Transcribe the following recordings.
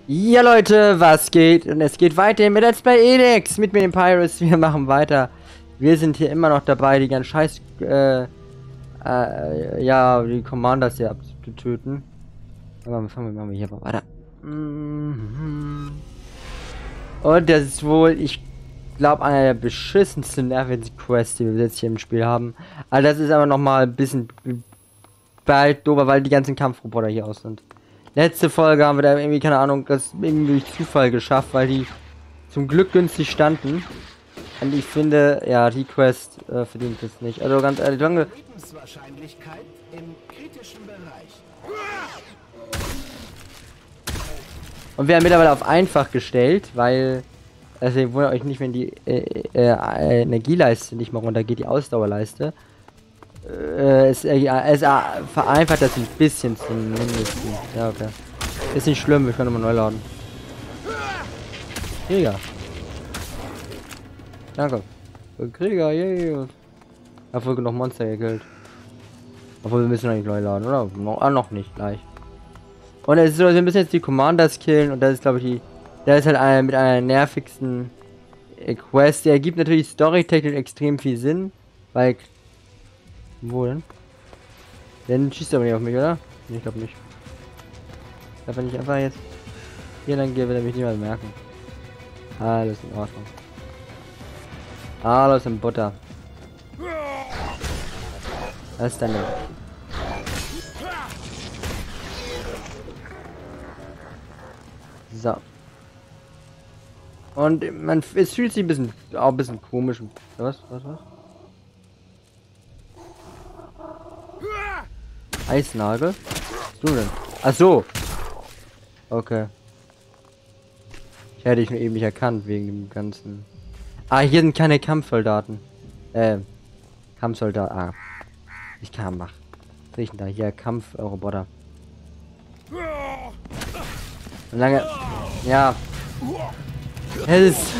Ja Leute, was geht? Und es geht weiter mit Let's Play Elex mit mir, den Pirates. Wir machen weiter. Wir sind hier immer noch dabei, die ganzen Scheiß, ja, die Commanders hier abzutöten. Aber fangen wir mal hier weiter. Und das ist wohl, ich glaube, einer der beschissensten Nerven-Quests, die wir jetzt hier im Spiel haben. Aber das ist aber noch mal ein bisschen bald dober, weil die ganzen Kampfroboter hier aus sind. Letzte Folge haben wir da irgendwie, keine Ahnung, das irgendwie durch Zufall geschafft, weil die zum Glück günstig standen. Und ich finde, ja, die Quest verdient es nicht. Also ganz ehrlich, lange. Lebenswahrscheinlichkeit im kritischen Bereich. Und wir haben mittlerweile auf einfach gestellt, weil, also ihr wundert euch nicht, wenn die Energieleiste nicht mal runtergeht, die Ausdauerleiste. Es vereinfacht das ein bisschen zumindest. Ja, okay. Ist nicht schlimm, wir können nochmal neu laden. Krieger. Danke. Krieger, yay. Dafür genug Monster gekillt. Obwohl wir müssen noch nicht neu laden, oder? Noch nicht, gleich. Und es ist so, wir müssen jetzt die Commanders killen und das ist, glaube ich, das ist halt mit einer nervigsten Quest. Der ergibt natürlich storytechnisch extrem viel Sinn, weil. Wo denn? Dann schießt er aber nicht auf mich, oder? Nee, ich glaube nicht. Darf er nicht einfach jetzt hier lang gehen, will er mich nicht mehr merken. Alles in Ordnung. Alles in Butter. Was ist denn denn? So. Und es fühlt sich auch ein bisschen komisch. Was? Eisnagel? Was du denn? Ach so. Okay. Ich hätte dich nur eben nicht erkannt wegen dem ganzen. Ah, hier sind keine Kampfsoldaten. Kampfsoldat. Ah. Ich kann machen. Was sehe ich denn da? Hier Kampfroboter. Lange. Ja. Es ist.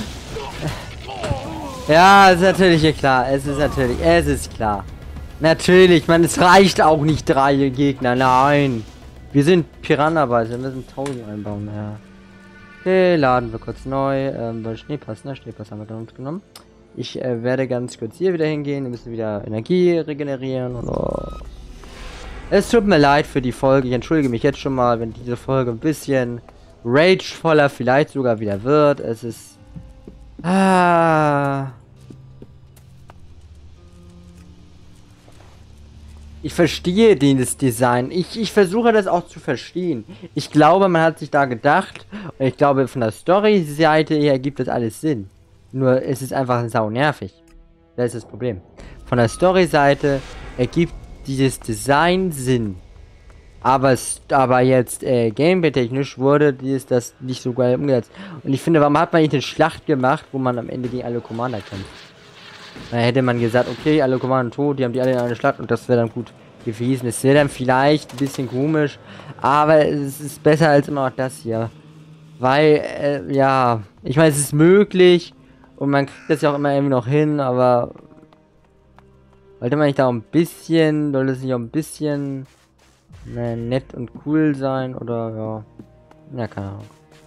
Ja, ist natürlich hier klar. Es ist klar. Natürlich, man, es reicht auch nicht 3 Gegner, nein. Wir sind Piranha, wir müssen 1000 einbauen, ja. Okay, laden wir kurz neu, Schneepass, ne? Schneepass haben wir dann genommen. Ich werde ganz kurz hier wieder hingehen, wir müssen wieder Energie regenerieren. Oder. Es tut mir leid für die Folge, ich entschuldige mich jetzt schon mal, wenn diese Folge ein bisschen ragevoller vielleicht sogar wieder wird. Es ist... Ich verstehe dieses Design. Ich versuche das auch zu verstehen. Ich glaube, man hat sich da gedacht, und ich glaube, von der Story-Seite her gibt das alles Sinn. Nur es ist einfach sau nervig. Das ist das Problem. Von der Story-Seite ergibt dieses Design Sinn. Aber jetzt gameplay-technisch wurde das nicht so geil umgesetzt. Und ich finde, warum hat man nicht eine Schlacht gemacht, wo man am Ende gegen alle Commander kämpft? Da hätte man gesagt, okay, alle Commander tot, die haben die alle in eine Schlacht und das wäre dann gut gewesen. Es wäre dann vielleicht ein bisschen komisch, aber es ist besser als immer noch das hier. Weil, ja, ich meine, es ist möglich und man kriegt das ja auch immer irgendwie noch hin, aber sollte man nicht da auch ein bisschen, sollte es nicht auch ein bisschen nett und cool sein oder ja, keine Ahnung.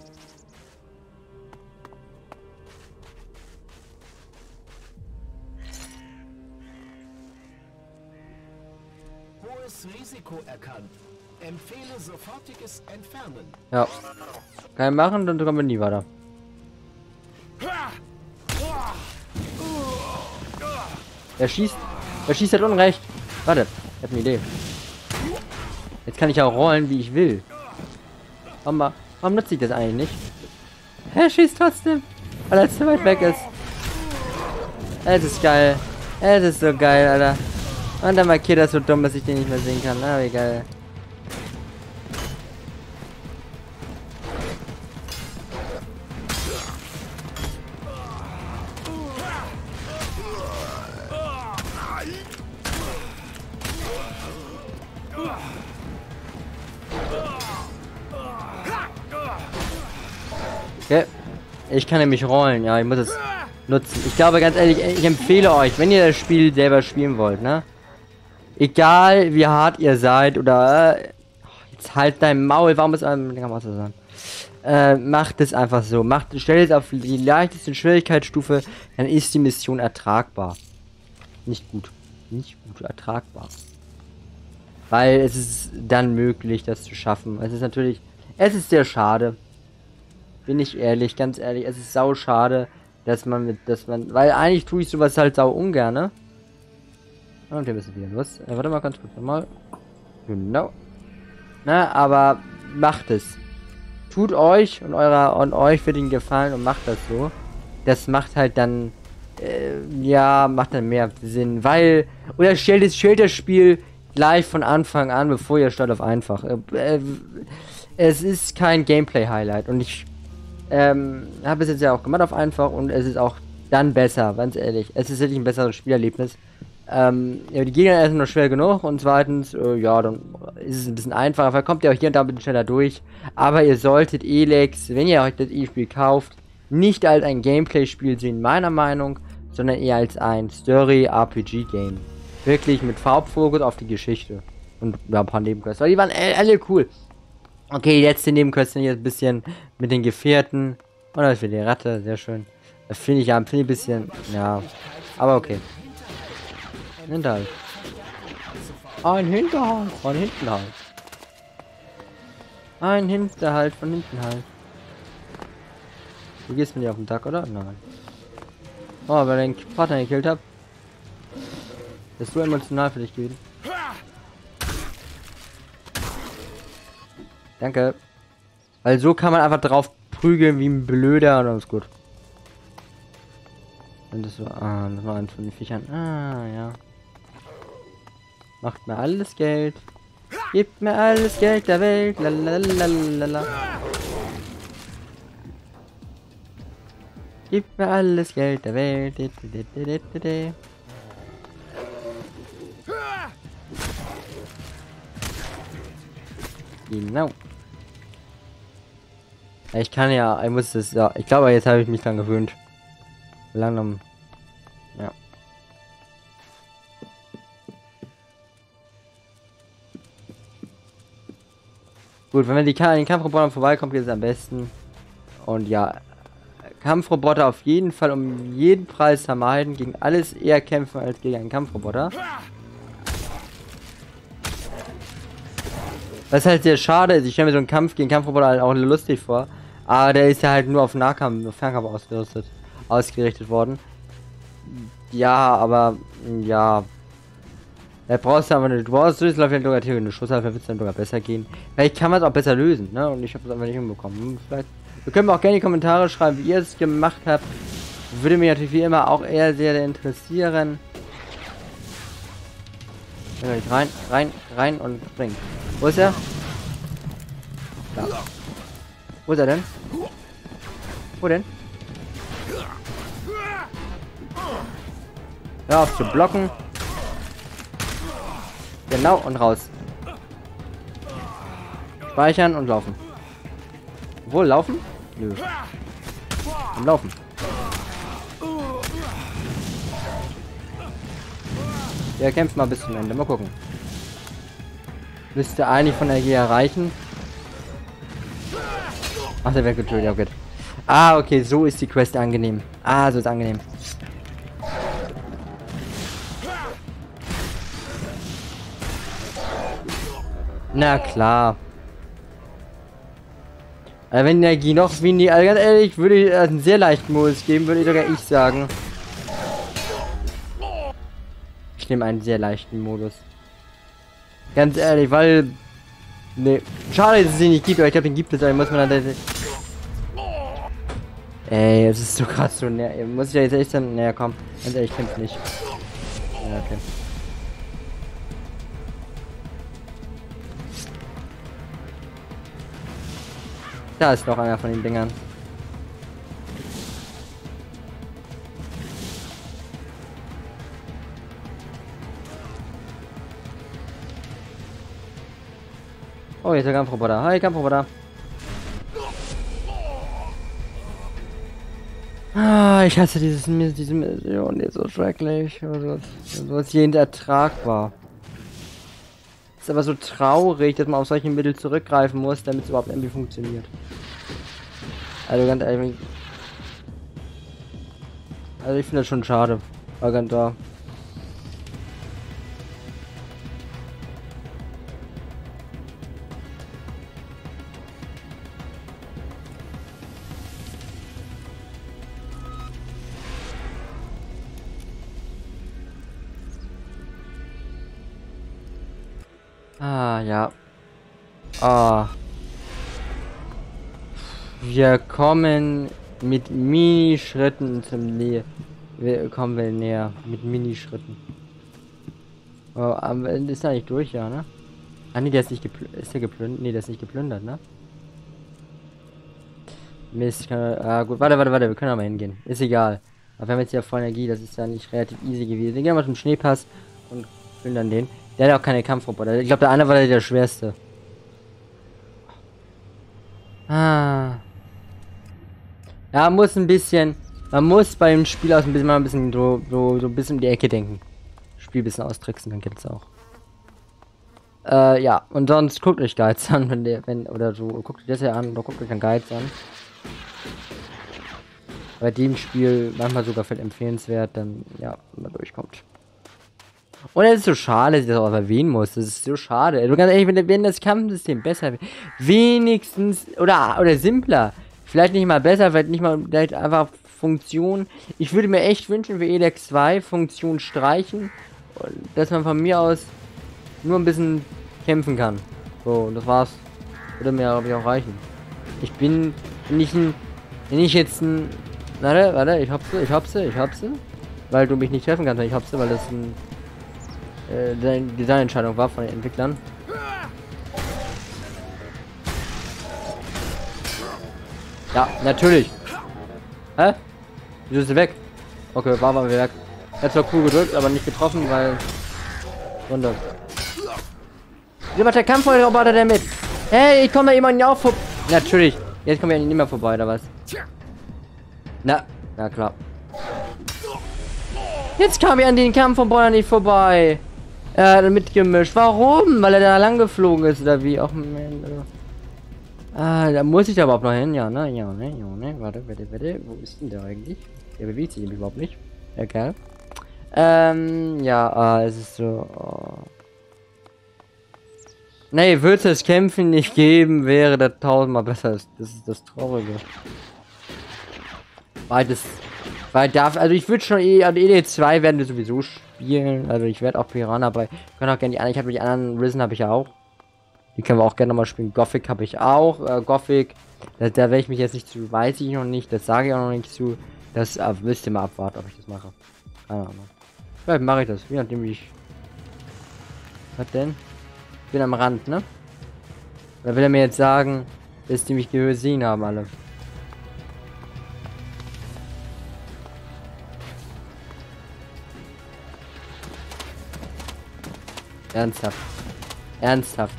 Risiko erkannt. Empfehle sofortiges Entfernen. Ja. Kann ich machen, dann kommen wir nie weiter. Er schießt halt unrecht. Warte, ich habe eine Idee. Jetzt kann ich auch rollen, wie ich will. Warum nutze ich das eigentlich nicht? Er schießt trotzdem, weil er zu weit weg ist. Es ist geil. Es ist so geil, Alter. Und dann markiert das so dumm, dass ich den nicht mehr sehen kann. Na, wie geil. Okay. Ich kann nämlich rollen. Ja, ich muss es nutzen. Ich glaube, ganz ehrlich, ich empfehle euch, wenn ihr das Spiel selber spielen wollt, ne? Egal wie hart ihr seid oder Jetzt halt dein Maul, warum ist einem so sagen? Macht es einfach so. Stellt es auf die leichteste Schwierigkeitsstufe, dann ist die Mission ertragbar. Nicht gut. Nicht gut ertragbar. Weil es ist dann möglich, das zu schaffen. Es ist natürlich. Es ist sehr schade. Bin ich ehrlich, ganz ehrlich, es ist sau schade, weil eigentlich tue ich sowas halt sau ungern, ne? Und wir müssen wieder los. Warte mal ganz kurz nochmal. Genau. Na, aber macht es. Tut euch und euch für den Gefallen und macht das so. Das macht halt dann, ja, macht dann mehr Sinn, weil, oder stellt das Spiel gleich von Anfang an, bevor ihr startet, auf einfach. Es ist kein Gameplay-Highlight und ich habe es jetzt ja auch gemacht auf einfach und es ist auch dann besser, ganz ehrlich. Es ist wirklich ein besseres Spielerlebnis. Ja, die Gegner sind noch schwer genug und zweitens, ja, dann ist es ein bisschen einfacher, weil kommt ihr auch hier und da ein bisschen schneller durch. Aber ihr solltet Elex, wenn ihr euch das E-Spiel kauft, nicht als ein Gameplay-Spiel sehen, meiner Meinung, sondern eher als ein Story-RPG-Game. Wirklich mit Hauptfokus auf die Geschichte. Und ja, ein paar Nebenquests, weil die waren alle cool. Okay, jetzt die Nebenquests sind jetzt ein bisschen mit den Gefährten. Und das ist wieder die Ratte, sehr schön. Das finde ich ja ein bisschen, ja, aber okay. Hinterhalt. Ein Hinterhalt von hinten halt. Ein Hinterhalt von hinten halt. Du gehst mit dir auf den Tag, oder? Nein. Oh, weil ich den Partner gekillt habe. Das ist so emotional für dich gewesen. Danke. Weil so kann man einfach drauf prügeln wie ein Blöder und alles gut. Und das so, das war ein von den Viechern. Ja. Macht mir alles Geld. Gebt mir alles Geld der Welt. Lalalala. Gebt mir alles Geld der Welt. Genau. Ich kann ja, ich muss das, ja, ich glaube, jetzt habe ich mich dran gewöhnt. Langsam. Ja. Gut, wenn wir den Kampfroboter vorbeikommt, geht es am besten. Und ja, Kampfroboter auf jeden Fall um jeden Preis vermeiden. Gegen alles eher kämpfen als gegen einen Kampfroboter. Was halt sehr schade ist, ich stelle mir so einen Kampf gegen Kampfroboter halt auch lustig vor. Aber der ist ja halt nur auf Nahkampf, auf Fernkampf ausgerichtet worden. Ja, aber ja. Da brauchst du aber nicht. Du brauchst das läuft ja sogar theoretisch. Eine Schusshalfe wird es dann sogar besser gehen. Vielleicht kann man es auch besser lösen, ne? Und ich habe es einfach nicht hinbekommen. Vielleicht. Ihr könnt mir auch gerne in die Kommentare schreiben, wie ihr es gemacht habt. Würde mich natürlich wie immer auch eher sehr interessieren. Rein und springen. Wo ist er? Da. Wo ist er denn? Wo denn? Hör auf zu blocken. Genau, und raus. Speichern und laufen. Wo laufen? Nö. Und laufen. Der kämpft mal bis zum Ende. Mal gucken. Müsste eigentlich von der G erreichen. Ach, der wird getötet. Okay. Ah, okay, so ist die Quest angenehm. Ah, so ist angenehm. Na klar. Wenn Energie noch wie also ganz ehrlich, würde ich einen sehr leichten Modus geben, würde ich sogar sagen. Ich nehme einen sehr leichten Modus. Ganz ehrlich, weil. Ne. Schade, dass es ihn nicht gibt, aber ich glaube, den gibt es, aber muss man dann. Ey, es ist so krass so. Ne, muss ich ja jetzt echt dann. Naja, komm. Ganz ehrlich, ich kämpfe nicht. Ja, okay. Da ist noch einer von den Dingern. Oh, jetzt der Kampfroboter. Hi, Kampfroboter. Ah, ich hasse diese Mission, die ist so schrecklich. So ist jeden Ertrag war. Ist aber so traurig, dass man auf solche Mittel zurückgreifen muss, damit es überhaupt irgendwie funktioniert. Also ganz ehrlich. Also ich finde das schon schade. War ganz da. Ah, ja. Ah. Wir kommen mit Minischritten zum Nähe. Wir kommen näher. Mit Minischritten. Oh, aber ist er nicht durch, ja, ne? Ah, nee, der ist nicht geplündert. Ist der geplündert? Nee, der ist nicht geplündert, ne? Mist, gut, warte, wir können aber hingehen. Ist egal. Aber wir haben jetzt ja voll Energie, das ist ja nicht relativ easy gewesen. Wir gehen mal zum Schneepass und plündern den. Der hat auch keine Kampfroboter. Ich glaube, der eine war der schwerste. Ah. Ja, muss ein bisschen. Man muss beim Spiel aus mal ein bisschen so ein bisschen um die Ecke denken. Spiel ein bisschen austricksen, dann geht's auch. Ja, und sonst guckt euch Guides an, oder so, guckt euch das ja an, oder guckt euch dann Guides an. Bei dem Spiel manchmal sogar viel empfehlenswert, dann, ja, wenn man durchkommt. Und es ist so schade, dass ich das auch erwähnen muss. Das ist so schade. Du ganz ehrlich, wenn das Kampfsystem besser wäre, wenigstens, oder simpler, vielleicht nicht mal besser, vielleicht einfach Funktion. Ich würde mir echt wünschen für Elex 2 Funktion streichen, dass man von mir aus nur ein bisschen kämpfen kann. So, das war's. Würde mir, glaube ich, auch reichen. Ich bin nicht ein, wenn ich jetzt ein, warte, ich hab sie, weil du mich nicht treffen kannst, ich hab sie, weil das ein Designentscheidung war von den Entwicklern. Ja, natürlich. Hä? Wieso ist sie weg? Okay, war wir weg. Jetzt war cool gedrückt, aber nicht getroffen, weil... Wunder. Wie macht der Kampfroboter denn mit? Hey, ich komme da jemanden auch vorbei. Natürlich. Jetzt kommen wir nicht mehr vorbei, oder was? Na klar. Jetzt kam ich an den Kampfroboter nicht vorbei. Er hat mitgemischt. Warum? Weil er da lang geflogen ist oder wie? Auch da muss ich da überhaupt noch hin. Ja, ne? Ja, ne? Warte. Wo ist denn der eigentlich? Der bewegt sich nämlich überhaupt nicht. Der Kerl. Ja, es ist so. Oh. Nee, würde es Kämpfen nicht geben, wäre das tausendmal besser. Das ist das Traurige. Also ich würde schon ED2 werden wir sowieso spielen. Also ich werde auch Piranha bei. Können auch gerne die anderen. Ich habe die anderen Risen habe ich ja auch. Die können wir auch gerne nochmal spielen. Gothic habe ich auch. Gothic. Da werde ich mich jetzt nicht zu. Weiß ich noch nicht. Das sage ich auch noch nicht zu. Das müsst ihr mal abwarten, ob ich das mache. Keine Ahnung. Vielleicht mache ich das. Je nachdem wie ich. Was denn? Ich bin am Rand, ne? Oder will er mir jetzt sagen, dass die mich gesehen haben alle? Ernsthaft. Ernsthaft.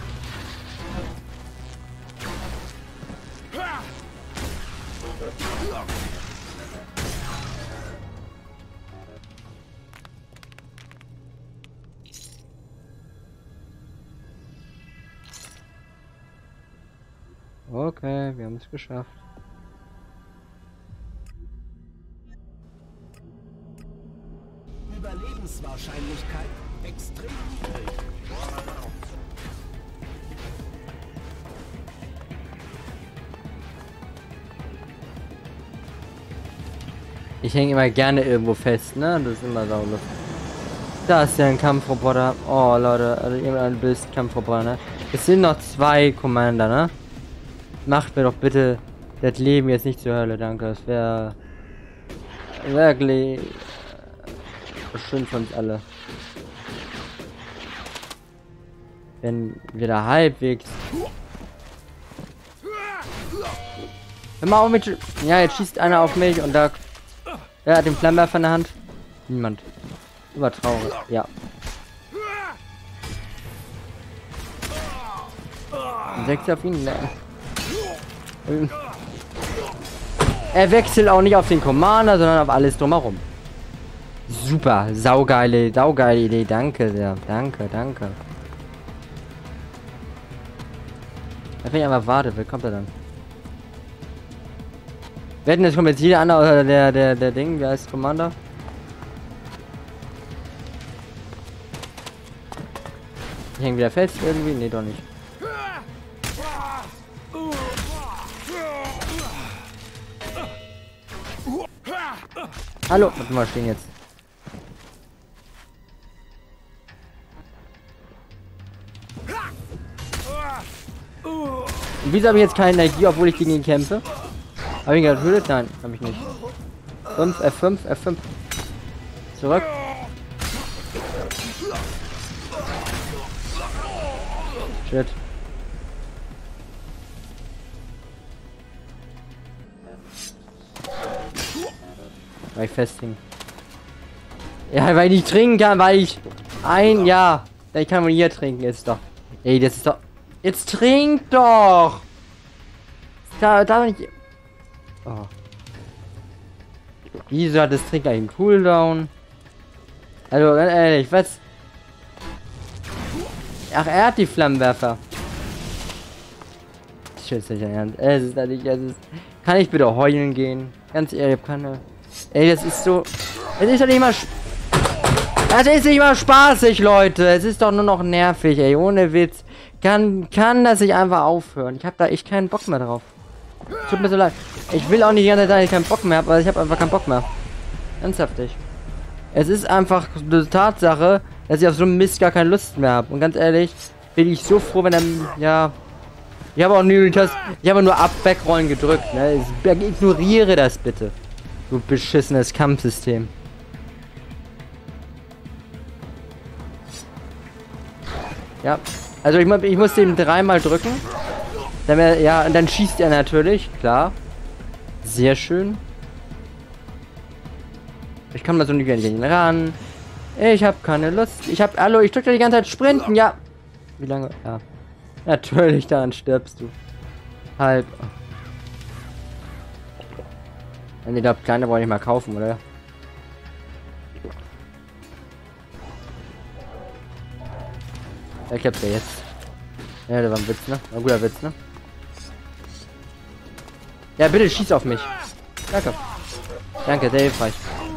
Okay, wir haben es geschafft. Überlebenswahrscheinlichkeit extrem niedrig. Ich hänge immer gerne irgendwo fest, ne? Das ist immer saulustig. Da ist ja ein Kampfroboter. Oh, Leute, also irgendein Bild Kampfroboter, ne? Es sind noch 2 Commander, ne? Macht mir doch bitte das Leben jetzt nicht zur Hölle, danke. Das wäre wirklich schön für uns alle. Wenn wir da halbwegs... Hör mal auf mit... Ja, jetzt schießt einer auf mich und da... Wer hat den Flammenwerfer in der Hand? Niemand. Übertraurig. Ja. Sechs auf ihn? Ne. Er wechselt auch nicht auf den Commander, sondern auf alles drumherum. Super, saugeile Idee, danke sehr, danke. Wenn ich einfach warte, wer kommt er dann? Wetten, jetzt kommt jetzt jeder andere, oder der Ding, wie heißt Commander? Ich hänge wieder fest irgendwie? Nee, doch nicht. Hallo, warte mal, stehen jetzt. Und wieso habe ich jetzt keine Energie, obwohl ich gegen ihn kämpfe? Habe ich ihn getötet? Nein, habe ich nicht. 5, F5, F5. Zurück. Shit. Weil ich festhing. Ja, weil ich nicht trinken kann, weil ich ja. Ich kann man hier trinken, ist doch. Ey, das ist doch. Jetzt trink doch! Da nicht. Oh. Wieso hat das Trinken einen Cooldown? Also, ganz ehrlich, was? Ach, er hat die Flammenwerfer. Ich schätze nicht ernst. Es ist nicht, kann ich bitte heulen gehen? Ganz ehrlich, keine. Ey, das ist so. Es ist doch nicht mal. Das ist nicht mal spaßig, Leute. Es ist doch nur noch nervig, ey. Ohne Witz. Kann das nicht einfach aufhören? Ich habe da echt keinen Bock mehr drauf. Tut mir so leid. Ich will auch nicht die ganze Zeit, dass ich keinen Bock mehr habe, aber ich habe einfach keinen Bock mehr. Ernsthaft. Es ist einfach eine Tatsache, dass ich auf so einen Mist gar keine Lust mehr habe. Und ganz ehrlich, bin ich so froh, wenn er. Ja. Ich habe auch nur Ab-Backrollen gedrückt, ne? Ich ignoriere das bitte. Du beschissenes Kampfsystem. Ja. Also ich muss den dreimal drücken. Dann ja, und dann schießt er natürlich, klar. Sehr schön. Ich kann mal so nicht an ran. Ich habe keine Lust. Hallo, ich drücke die ganze Zeit Sprinten, ja. Wie lange? Ja. Natürlich, daran stirbst du. Halb. Ich glaube, kleine brauche ich mal kaufen, oder? Ich hab's ja jetzt. Ja, das war ein Witz, ne? War ein guter Witz, ne? Ja, bitte schieß auf mich. Danke. Danke, sehr hilfreich.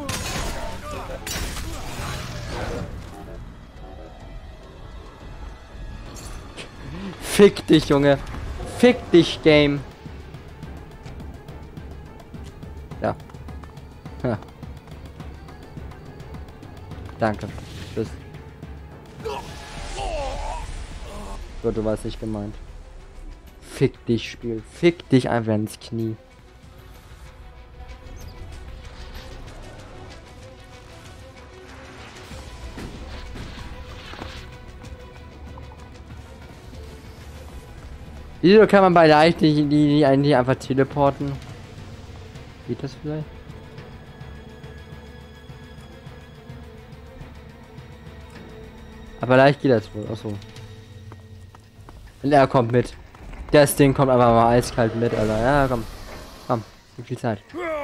Fick dich, Junge. Fick dich, Game. Ja. Ha. Danke. Tschüss. Gott, du warst nicht gemeint. Fick dich, Spiel. Fick dich einfach ins Knie. Wieso kann man bei leicht die eigentlich einfach teleporten? Geht das vielleicht? Aber leicht geht das wohl. Achso. Und er kommt mit. Das Ding kommt einfach mal eiskalt mit, Alter. Ja, komm. Komm. Wie viel Zeit?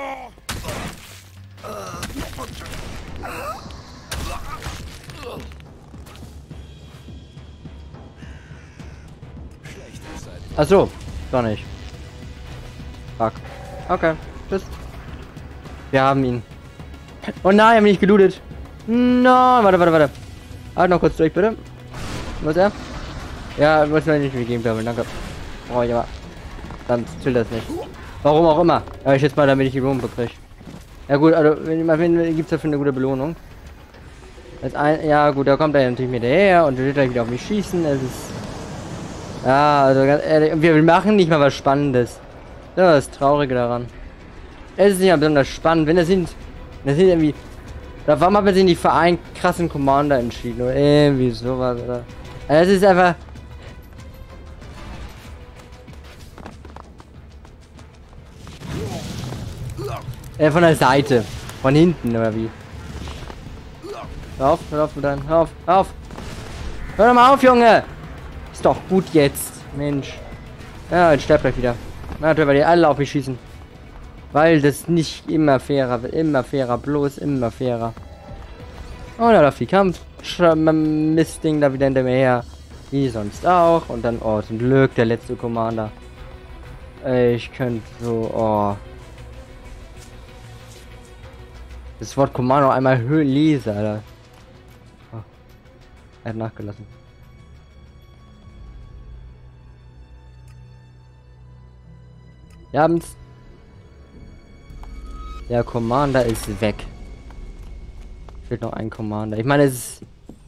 Achso. Doch nicht. Fuck. Okay. Tschüss. Wir haben ihn. Oh nein, wir haben ihn nicht gelootet. Nein, warte. Halt noch kurz durch, bitte. Wo ist er? Ja, muss mir nicht mehr geben, danke. Oh ja. Dann zählt das nicht. Warum auch immer. Ja, ich jetzt mal, damit ich die Belohnung bekriege. Ja gut, also wenn gibt's dafür eine gute Belohnung. Ja gut, da kommt er natürlich mit her und will gleich wieder auf mich schießen. Es ist. Ja, also ganz ehrlich, wir machen nicht mal was Spannendes. Das ist das Traurige daran. Es ist nicht mal besonders spannend, wenn das sind irgendwie. Warum haben wir sich nicht für einen krassen Commander entschieden oder irgendwie sowas oder. Also es ist einfach. Von der Seite. Von hinten, oder wie? Hör auf, hör auf. Hör doch mal auf, Junge! Ist doch gut jetzt. Mensch. Ja, jetzt sterbt gleich wieder. Natürlich, weil die alle auf mich schießen. Weil das nicht immer fairer wird. Immer fairer, bloß immer fairer. Oh, da läuft die Kampf. Mistding da wieder hinter mir her. Wie sonst auch. Und dann, oh, zum Glück, der letzte Commander. Ich könnte so, oh. Das Wort Commander einmal lesen, Alter. Oh. Er hat nachgelassen. Wir haben's. Der Commander ist weg. Fehlt noch ein Commander. Ich meine, es ist...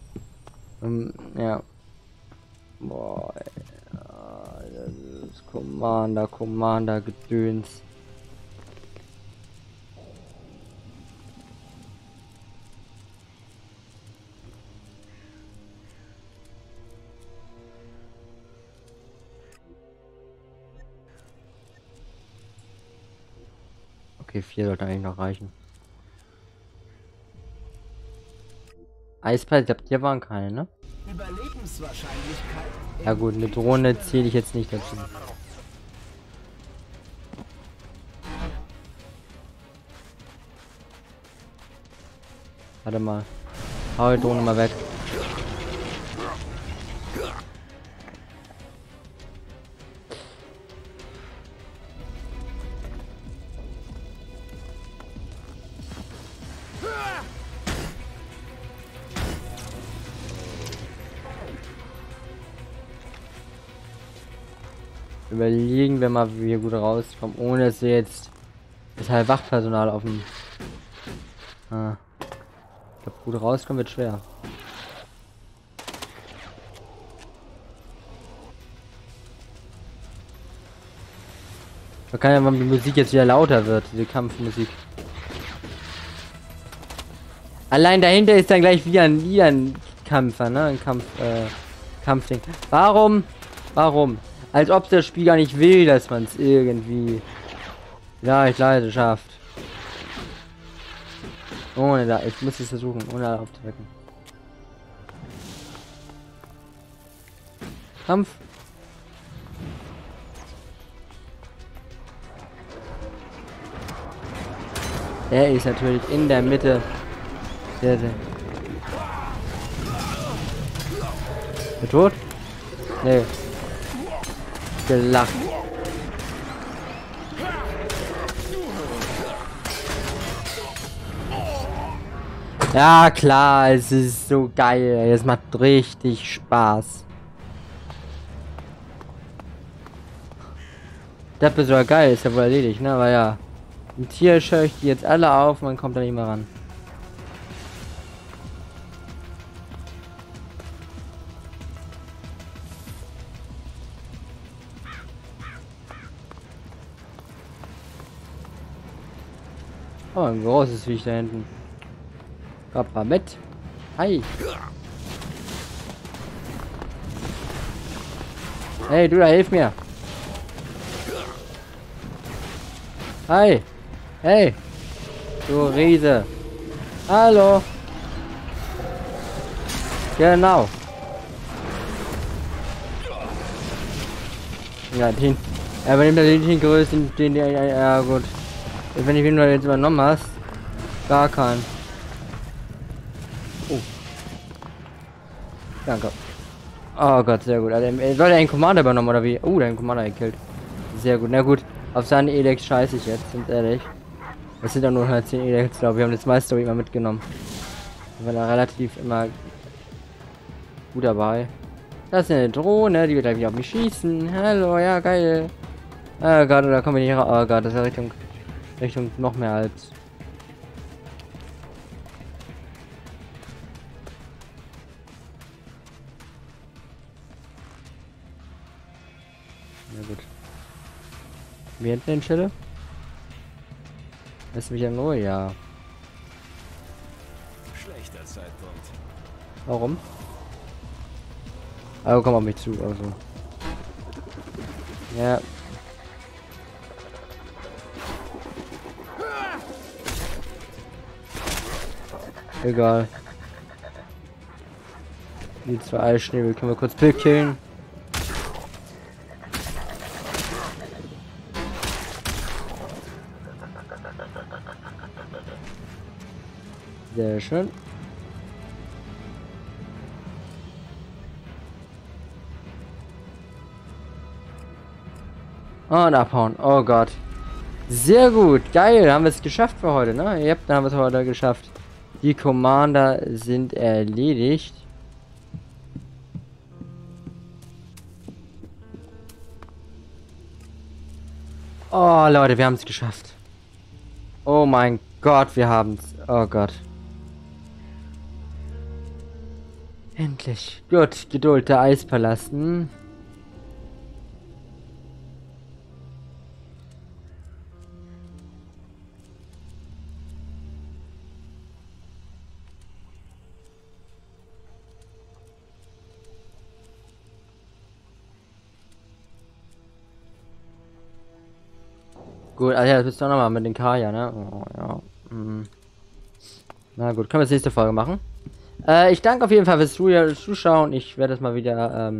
ja. Boah, das ist Commander, Gedöns. Okay, 4 sollte eigentlich noch reichen. Eisball, ich glaube, hier waren keine, ne? Überlebenswahrscheinlichkeit. Ja gut, eine Drohne zähle ich jetzt nicht dazu. Warte mal. Hau die Drohne mal weg. Überlegen wir mal, wie wir gut rauskommen, ohne dass wir jetzt das halbe Wachpersonal auf dem... Ich glaube, gut rauskommen wird schwer. Man kann ja mal, die Musik jetzt wieder lauter wird, diese Kampfmusik. Allein dahinter ist dann gleich wieder ein Kämpfer, ne? Ein Kampfding. Warum? Als ob das Spiel gar nicht will, dass man es irgendwie leicht leise schafft. Ohne da, ich muss es versuchen, ohne da aufzuwecken. Kampf. Er ist natürlich in der Mitte. Der tot? Nee. Gelacht. Ja klar, es ist so geil. Es macht richtig Spaß. Das ist sogar geil, ist ja wohl erledigt, ne? Aber ja. Ein Tier scheucht die jetzt alle auf, man kommt da nicht mehr ran. Oh, ein großes Viech da hinten. Papa mit. Hi. Hey, du da, hilf mir. Hi. Hey. Du Riese. Hallo. Genau. Ja, den. Aber den größten, den, ja gut. Wenn ich ihn nur jetzt übernommen hast, gar keinen. Oh. Danke. Oh Gott, sehr gut. Also, soll er einen Commander übernommen oder wie? Oh, der hat einen Commander gekillt. Sehr gut. Na gut, auf seine Elex scheiße ich jetzt, sind ehrlich. Das sind doch nur 110 Elex, glaube ich. Wir haben das meiste immer mitgenommen. Wir waren da relativ immer gut dabei. Das ist eine Drohne, die wird gleich wieder auf mich schießen. Hallo, ja, geil. Ah Gott, da kommen wir nicht raus. Oh Gott, das ist ja Richtung noch mehr als. Na gut. Wir hinten den Schille? Lässt mich ja nur, ja. Schlechter Zeitpunkt. Warum? Also komm auf mich zu, also. Ja. Egal. Die 2 Eisschnäbel können wir kurz killen. Sehr schön. Und abhauen. Oh Gott. Sehr gut. Geil. Haben wir es geschafft für heute, ne? Yep, dann haben wir es heute geschafft. Die Commander sind erledigt. Oh, Leute, wir haben es geschafft. Oh mein Gott, wir haben es. Oh Gott. Endlich. Gut, Geduld, der Eispalast. Hm? Gut, also ja, das bist du auch nochmal mit den Kaya, ne? Oh, ja. Hm. Na gut, können wir das nächste Folge machen. Ich danke auf jeden Fall fürs Zuschauen. Ich werde das mal wieder,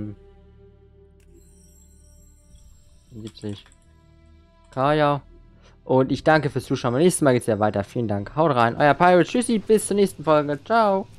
70. Kaya. Und ich danke fürs Zuschauen. Beim nächsten Mal geht's ja weiter. Vielen Dank. Haut rein. Euer Pirate. Tschüssi. Bis zur nächsten Folge. Ciao.